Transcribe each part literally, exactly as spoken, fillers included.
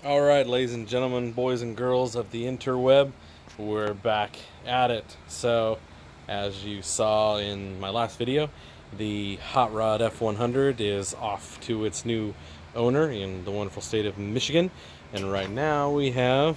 All right, ladies and gentlemen, boys and girls of the interweb, we're back at it. So, as you saw in my last video, the Hot Rod F one hundred is off to its new owner in the wonderful state of Michigan. And right now we have,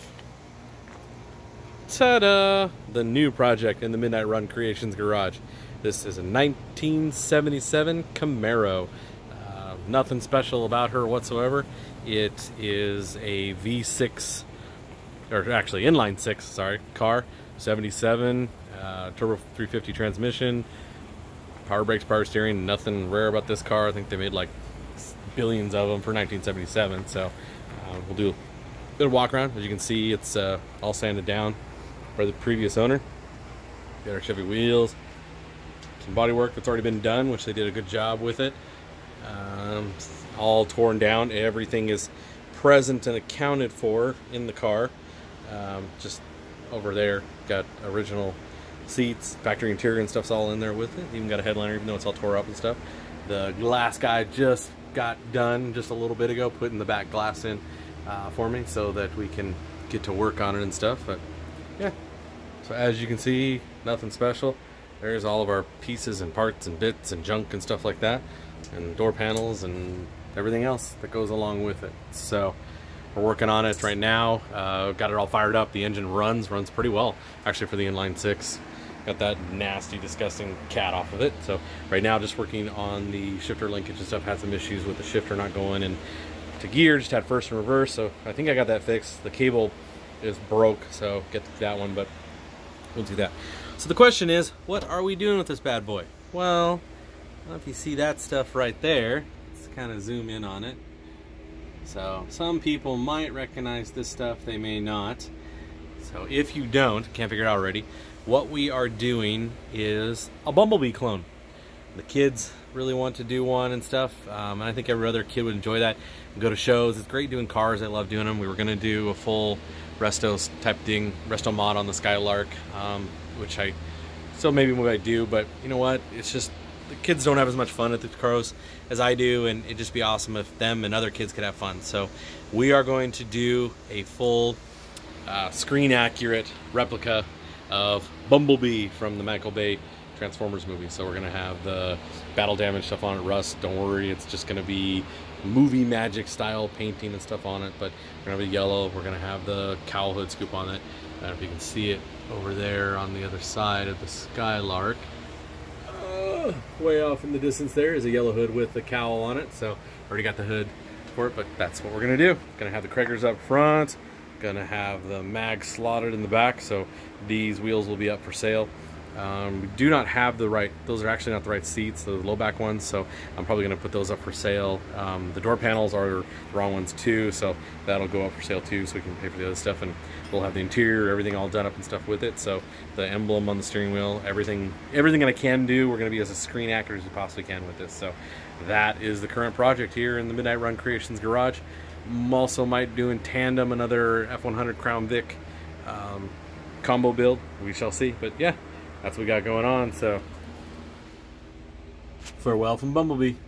ta-da, the new project in the Midnight Run Creations garage. This is a nineteen seventy-seven Camaro. Uh, nothing special about her whatsoever. It is a V six, or actually inline six, sorry, car, seventy-seven, uh, turbo three fifty transmission, power brakes, power steering. Nothing rare about this car. I think they made like billions of them for nineteen seventy-seven. So uh, we'll do a bit of walk around. As you can see, it's uh, all sanded down by the previous owner. Got our Chevy wheels, some body work that's already been done, which they did a good job with it. Um, all torn down. Everything is present and accounted for in the car. Um, just over there, got original seats, factory interior and stuff's all in there with it. Even got a headliner, even though it's all tore up and stuff. The glass guy just got done just a little bit ago, putting the back glass in uh, for me so that we can get to work on it and stuff. But yeah, so as you can see, nothing special. There's all of our pieces and parts and bits and junk and stuff like that, and door panels and everything else that goes along with it. So we're working on it right now. Uh, got it all fired up. The engine runs, runs pretty well, actually, for the inline six. Got that nasty, disgusting cat off of it. So right now, just working on the shifter linkage and stuff. Had some issues with the shifter not going in to gear. Just had first and reverse. So I think I got that fixed. The cable is broke, so get to that one, but we'll do that. So the question is, what are we doing with this bad boy? Well, I don't know if you see that stuff right there. Let's kind of zoom in on it. So some people might recognize this stuff, they may not. So if you don't, can't figure it out already, what we are doing is a Bumblebee clone. The kids really want to do one and stuff, um, and I think every other kid would enjoy that. Go to shows. It's great doing cars. I love doing them. We were going to do a full resto type thing, resto mod on the Skylark, um, which I still maybe what I do, but you know what? It's just the kids don't have as much fun at the cars as I do, and it'd just be awesome if them and other kids could have fun. So we are going to do a full uh, screen accurate replica of Bumblebee from the Michael Bay Transformers movie. So we're gonna have the battle damage stuff on it, rust, don't worry, it's just gonna be movie magic style painting and stuff on it. But we're gonna have a yellow, we're gonna have the cowl hood scoop on it. I don't know if you can see it over there on the other side of the Skylark. Uh, way off in the distance there is a yellow hood with the cowl on it. So already got the hood for it, but that's what we're gonna do. Gonna have the Craigers up front, gonna have the mag slotted in the back, so these wheels will be up for sale. Um, we do not have the right, those are actually not the right seats, the low back ones, so I'm probably going to put those up for sale. Um, the door panels are the wrong ones too, so that'll go up for sale too, so we can pay for the other stuff, and we'll have the interior, everything all done up and stuff with it. So the emblem on the steering wheel, everything everything that I can do, we're going to be as a screen accurate as we possibly can with this. So that is the current project here in the Midnight Run Creations garage. I'm also might do in tandem another F one hundred Crown Vic um, combo build, we shall see, but yeah, that's what we got going on. So farewell from Bumblebee.